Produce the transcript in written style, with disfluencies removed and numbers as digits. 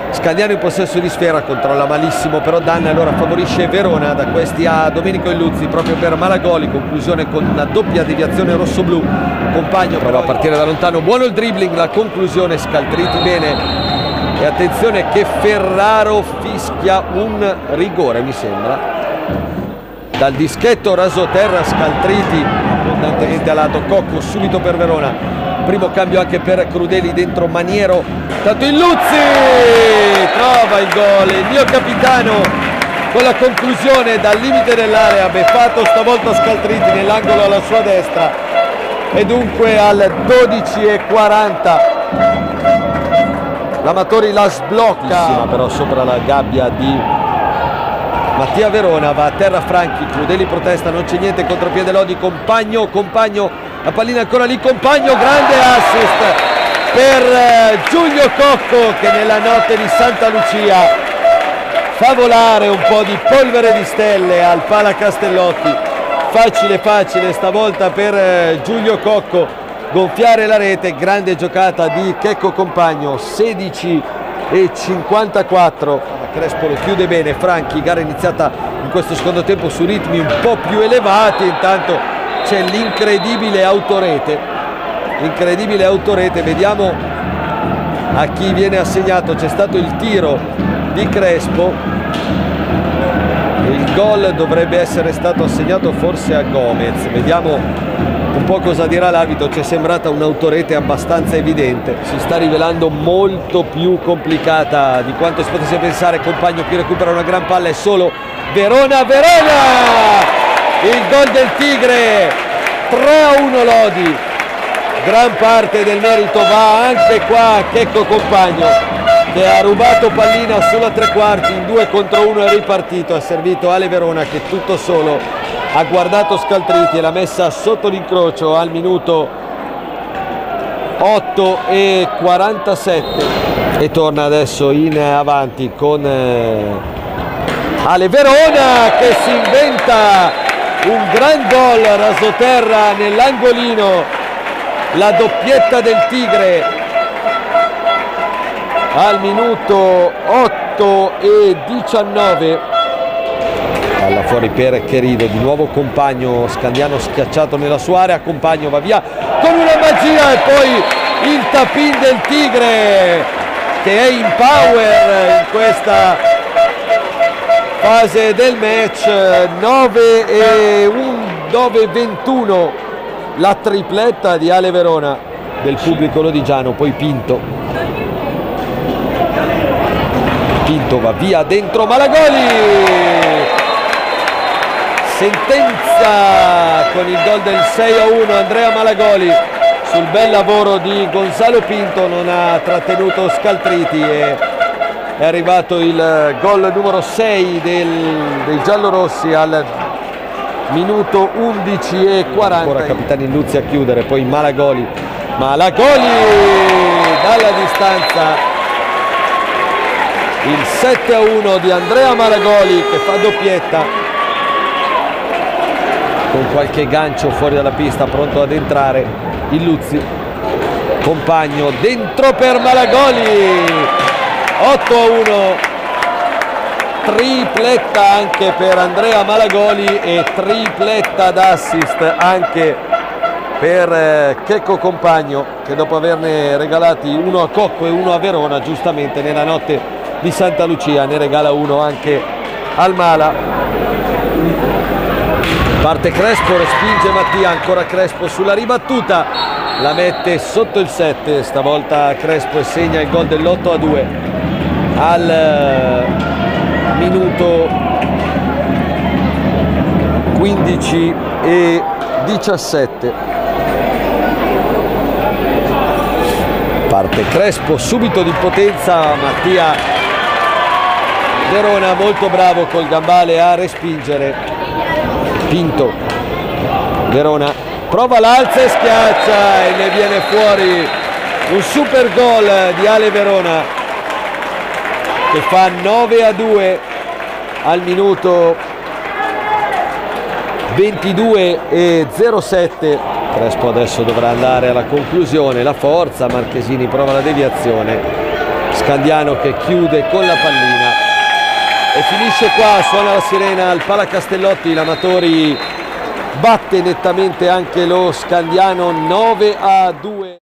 Scandiano in possesso di sfera, controlla malissimo però Danna, allora favorisce Verona. Da questi a Domenico Illuzzi proprio per Malagoli, conclusione con una doppia deviazione rosso-blu. Compagno prova a partire da lontano, buono il dribbling, la conclusione Scaltriti bene. E attenzione che Ferraro fischia un rigore, mi sembra. Dal dischetto rasoterra Scaltriti abbondantemente a lato, Cocco subito per Verona. Primo cambio anche per Crudeli, dentro Maniero, tanto Illuzzi trova il gol, il mio capitano con la conclusione dal limite dell'area, beffato stavolta Scaltriti nell'angolo alla sua destra, e dunque al 12:40 l'Amatori la sblocca, però sopra la gabbia di Mattia Verona, va a terra Franchi, Crudeli protesta, non c'è niente, contropiede Lodi, Compagno, la pallina ancora lì, Compagno, grande assist per Giulio Cocco che nella notte di Santa Lucia fa volare un po' di polvere di stelle al Pala Castellotti. Facile stavolta per Giulio Cocco gonfiare la rete, grande giocata di Checco Compagno, 16:54. Crespo lo chiude bene, Franchi, gara iniziata in questo secondo tempo su ritmi un po' più elevati, intanto c'è l'incredibile autorete, vediamo a chi viene assegnato. C'è stato il tiro di Crespo, il gol dovrebbe essere stato assegnato forse a Gomez, vediamo un po' cosa dirà l'arbitro. Ci è sembrata un'autorete abbastanza evidente, si sta rivelando molto più complicata di quanto si potesse pensare. Compagno qui recupera una gran palla, è solo Verona, il gol del Tigre, 3-1 Lodi, gran parte del merito va anche qua a Checco Compagno che ha rubato pallina sulla tre quarti, in 2 contro 1 è ripartito, ha servito Ale Verona che tutto solo ha guardato Scaltriti e l'ha messa sotto l'incrocio al minuto 8:47 e torna adesso in avanti con Ale Verona che si inventa un gran gol rasoterra nell'angolino, la doppietta del Tigre al minuto 8:19. Palla fuori per Cherido, di nuovo Compagno, Scandiano schiacciato nella sua area, Compagno va via con una magia e poi il tap-in del Tigre che è in power in questa fase del match. 9-21 la tripletta di Ale Verona, del pubblico lodigiano, poi Pinto va via dentro Malagoli, sentenza con il gol del 6-1 Andrea Malagoli sul bel lavoro di Gonzalo Pinto, non ha trattenuto Scaltriti e è arrivato il gol numero 6 dei giallorossi al minuto 11:40. Ora Capitani Illuzzi a chiudere, poi Malagoli dalla distanza, il 7-1 di Andrea Malagoli che fa doppietta con qualche gancio fuori dalla pista, pronto ad entrare Illuzzi, Compagno dentro per Malagoli, 8-1, tripletta anche per Andrea Malagoli e tripletta d'assist anche per Checco Compagno che dopo averne regalati uno a Cocco e uno a Verona, giustamente nella notte di Santa Lucia ne regala uno anche al Mala. Parte Crespo, respinge Mattia, ancora Crespo sulla ribattuta, la mette sotto il 7, stavolta Crespo e segna il gol dell'8-2 al minuto 15:17. Parte Crespo subito di potenza, Mattia Verona molto bravo col gambale a respingere. Pinto, Verona prova l'alza e schiaccia e ne viene fuori un super gol di Ale Verona che fa 9-2 al minuto 22:07. Crespo adesso dovrà andare alla conclusione, la forza, Marchesini prova la deviazione, Scandiano che chiude con la pallina e finisce qua. Suona la sirena al Palacastellotti, l'Amatori batte nettamente anche lo Scandiano 9-2.